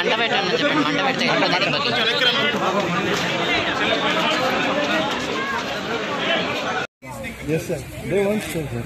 మంట పెట్టండి చెప్పండి. మంట పెడితే Yes, sir. They want to, sir.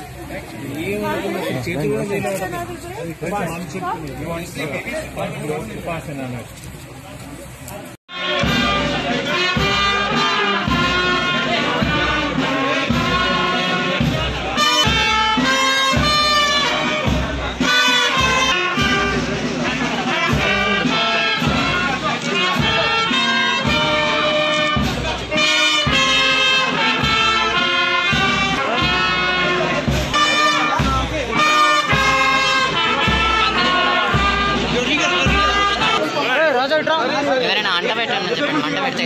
ఎవరైనా అంట పెట్టండి చెప్పండి. మంట పెడితే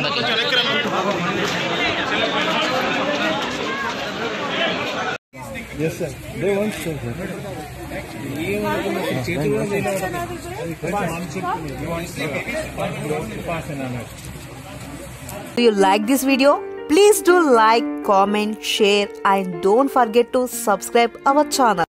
Yes, sir. They want to, sir. Do you like this video? Please do like, comment, share and don't forget to subscribe our channel.